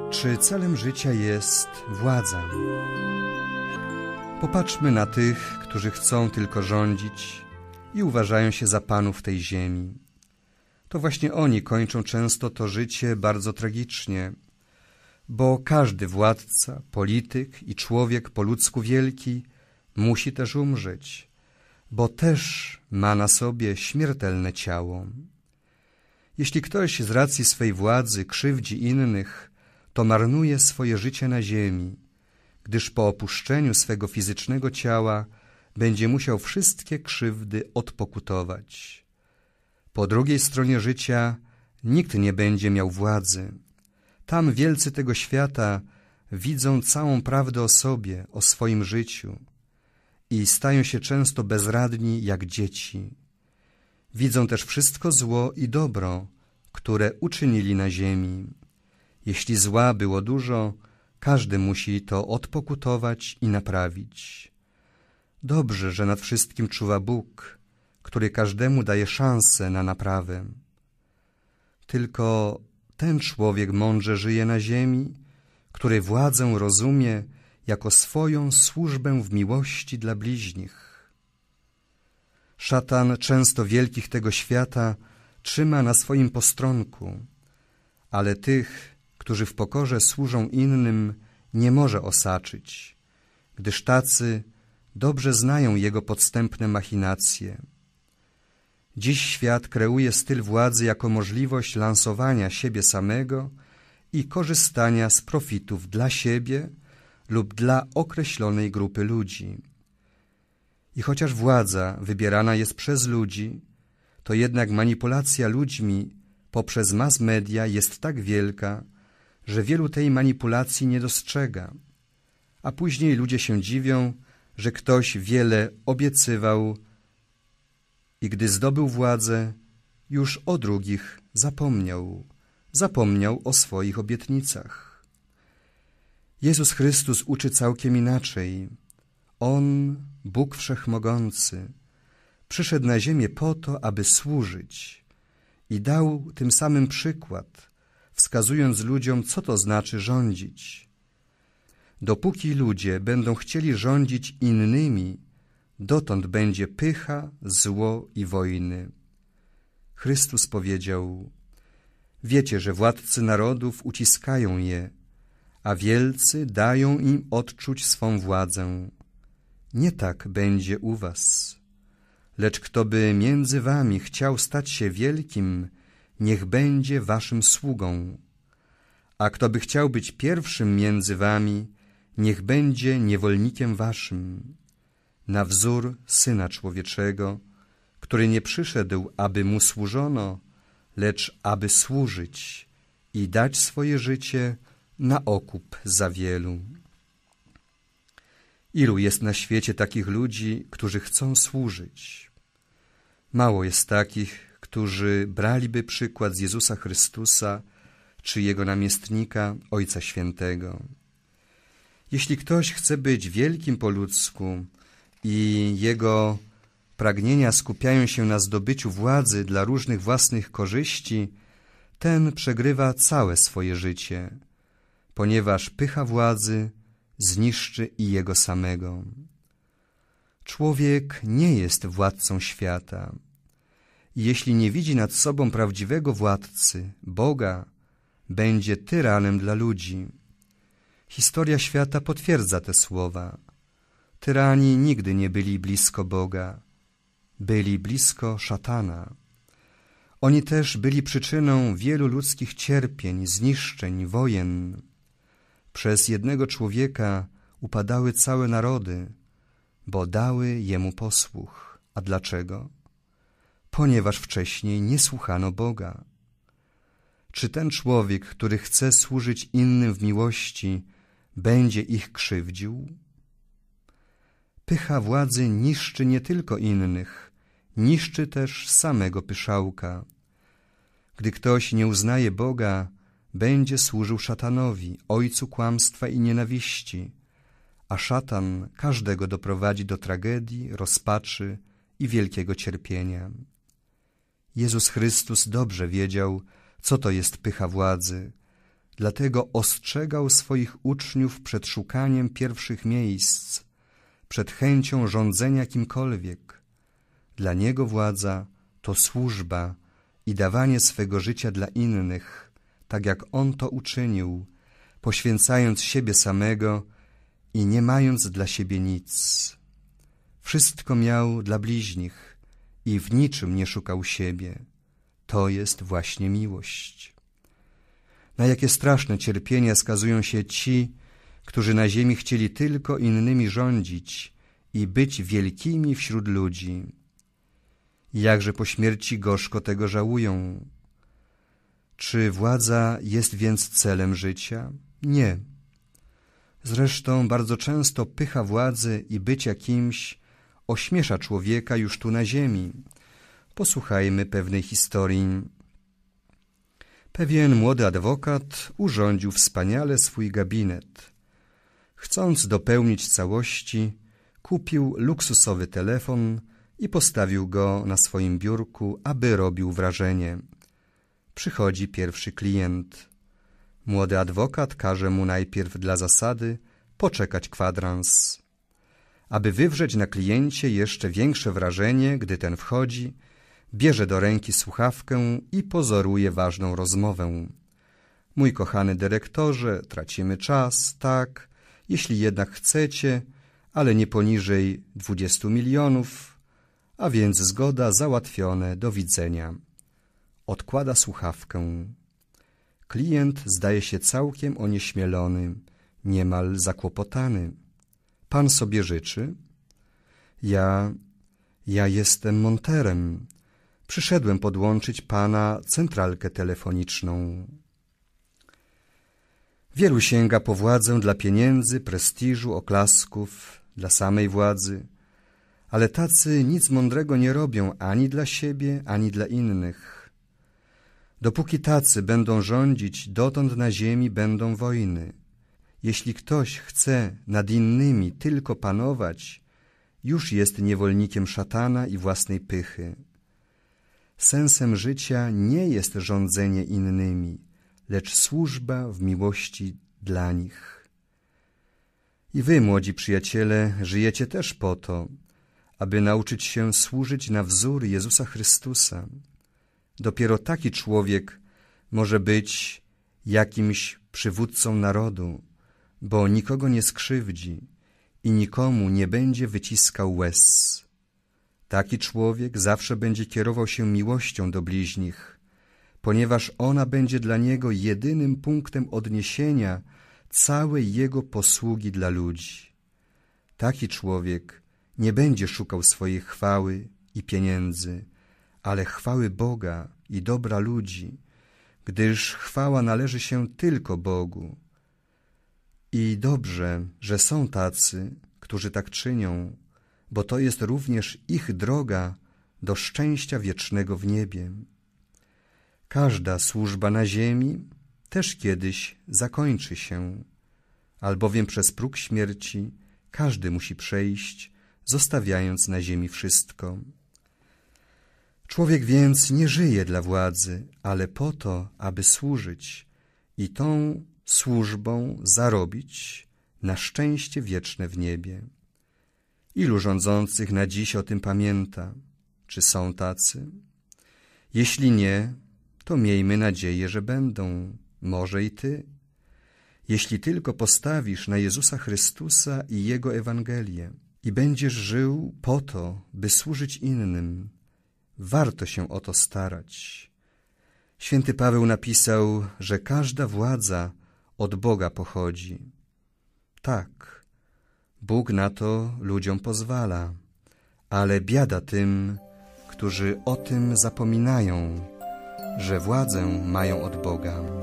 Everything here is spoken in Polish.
Czy celem życia jest władza? Popatrzmy na tych, którzy chcą tylko rządzić i uważają się za panów tej ziemi. To właśnie oni kończą często to życie bardzo tragicznie, bo każdy władca, polityk i człowiek po ludzku wielki musi też umrzeć, bo też ma na sobie śmiertelne ciało. Jeśli ktoś z racji swej władzy krzywdzi innych, to marnuje swoje życie na ziemi, gdyż po opuszczeniu swego fizycznego ciała będzie musiał wszystkie krzywdy odpokutować. Po drugiej stronie życia nikt nie będzie miał władzy. Tam wielcy tego świata widzą całą prawdę o sobie, o swoim życiu i stają się często bezradni jak dzieci. Widzą też wszystko zło i dobro, które uczynili na ziemi. Jeśli zła było dużo, każdy musi to odpokutować i naprawić. Dobrze, że nad wszystkim czuwa Bóg, który każdemu daje szansę na naprawę. Tylko ten człowiek mądrze żyje na ziemi, który władzę rozumie jako swoją służbę w miłości dla bliźnich. Szatan często wielkich tego świata trzyma na swoim postronku, ale tych, którzy w pokorze służą innym, nie może osaczyć, gdyż tacy dobrze znają jego podstępne machinacje. Dziś świat kreuje styl władzy jako możliwość lansowania siebie samego i korzystania z profitów dla siebie lub dla określonej grupy ludzi. I chociaż władza wybierana jest przez ludzi, to jednak manipulacja ludźmi poprzez mass media jest tak wielka, że wielu tej manipulacji nie dostrzega, a później ludzie się dziwią, że ktoś wiele obiecywał i gdy zdobył władzę, już o drugich zapomniał o swoich obietnicach. Jezus Chrystus uczy całkiem inaczej. On, Bóg Wszechmogący, przyszedł na ziemię po to, aby służyć i dał tym samym przykład, wskazując ludziom, co to znaczy rządzić. Dopóki ludzie będą chcieli rządzić innymi, dotąd będzie pycha, zło i wojny. Chrystus powiedział: wiecie, że władcy narodów uciskają je, a wielcy dają im odczuć swą władzę. Nie tak będzie u was. Lecz kto by między wami chciał stać się wielkim, niech będzie waszym sługą. A kto by chciał być pierwszym między wami, niech będzie niewolnikiem waszym. Na wzór Syna Człowieczego, który nie przyszedł, aby mu służono, lecz aby służyć i dać swoje życie na okup za wielu. Ilu jest na świecie takich ludzi, którzy chcą służyć? Mało jest takich, którzy braliby przykład z Jezusa Chrystusa czy Jego namiestnika, Ojca Świętego. Jeśli ktoś chce być wielkim po ludzku i jego pragnienia skupiają się na zdobyciu władzy dla różnych własnych korzyści, ten przegrywa całe swoje życie, ponieważ pycha władzy zniszczy i jego samego. Człowiek nie jest władcą świata. I jeśli nie widzi nad sobą prawdziwego władcy, Boga, będzie tyranem dla ludzi. Historia świata potwierdza te słowa. Tyrani nigdy nie byli blisko Boga. Byli blisko szatana. Oni też byli przyczyną wielu ludzkich cierpień, zniszczeń, wojen. Przez jednego człowieka upadały całe narody, bo dały jemu posłuch. A dlaczego? Ponieważ wcześniej nie słuchano Boga. Czy ten człowiek, który chce służyć innym w miłości, będzie ich krzywdził? Pycha władzy niszczy nie tylko innych, niszczy też samego pyszałka. Gdy ktoś nie uznaje Boga, będzie służył szatanowi, ojcu kłamstwa i nienawiści, a szatan każdego doprowadzi do tragedii, rozpaczy i wielkiego cierpienia. Jezus Chrystus dobrze wiedział, co to jest pycha władzy, Dlatego ostrzegał swoich uczniów przed szukaniem pierwszych miejsc, przed chęcią rządzenia kimkolwiek. Dla niego władza to służba i dawanie swego życia dla innych, tak jak on to uczynił, poświęcając siebie samego i nie mając dla siebie nic. Wszystko miał dla bliźnich i w niczym nie szukał siebie. To jest właśnie miłość. Na jakie straszne cierpienia skazują się ci, którzy na ziemi chcieli tylko innymi rządzić i być wielkimi wśród ludzi. Jakże po śmierci gorzko tego żałują. Czy władza jest więc celem życia? Nie. Zresztą bardzo często pycha władzy i bycia kimś ośmiesza człowieka już tu na ziemi. Posłuchajmy pewnej historii. Pewien młody adwokat urządził wspaniale swój gabinet. Chcąc dopełnić całości, kupił luksusowy telefon i postawił go na swoim biurku, aby robił wrażenie. Przychodzi pierwszy klient. Młody adwokat każe mu najpierw dla zasady poczekać kwadrans. Aby wywrzeć na kliencie jeszcze większe wrażenie, gdy ten wchodzi, bierze do ręki słuchawkę i pozoruje ważną rozmowę. Mój kochany dyrektorze, tracimy czas, tak, jeśli jednak chcecie, ale nie poniżej 20 milionów, a więc zgoda, załatwione, do widzenia. Odkłada słuchawkę. Klient zdaje się całkiem onieśmielony, niemal zakłopotany. Pan sobie życzy? Ja jestem monterem. Przyszedłem podłączyć pana centralkę telefoniczną. Wielu sięga po władzę dla pieniędzy, prestiżu, oklasków, dla samej władzy, ale tacy nic mądrego nie robią ani dla siebie, ani dla innych. Dopóki tacy będą rządzić, dotąd na ziemi będą wojny. Jeśli ktoś chce nad innymi tylko panować, już jest niewolnikiem szatana i własnej pychy. Sensem życia nie jest rządzenie innymi, lecz służba w miłości dla nich. I wy, młodzi przyjaciele, żyjecie też po to, aby nauczyć się służyć na wzór Jezusa Chrystusa. Dopiero taki człowiek może być jakimś przywódcą narodu, bo nikogo nie skrzywdzi i nikomu nie będzie wyciskał łez. Taki człowiek zawsze będzie kierował się miłością do bliźnich, ponieważ ona będzie dla niego jedynym punktem odniesienia całej jego posługi dla ludzi. Taki człowiek nie będzie szukał swojej chwały i pieniędzy, ale chwały Boga i dobra ludzi, gdyż chwała należy się tylko Bogu. I dobrze, że są tacy, którzy tak czynią, bo to jest również ich droga do szczęścia wiecznego w niebie. Każda służba na ziemi też kiedyś zakończy się, albowiem przez próg śmierci każdy musi przejść, zostawiając na ziemi wszystko. Człowiek więc nie żyje dla władzy, ale po to, aby służyć i tą służbą zarobić na szczęście wieczne w niebie. Ilu rządzących na dziś o tym pamięta? Czy są tacy? Jeśli nie, to miejmy nadzieję, że będą, może i ty. Jeśli tylko postawisz na Jezusa Chrystusa i Jego Ewangelię i będziesz żył po to, by służyć innym, warto się o to starać. Święty Paweł napisał, że każda władza od Boga pochodzi. Tak, Bóg na to ludziom pozwala, ale biada tym, którzy o tym zapominają, że władzę mają od Boga.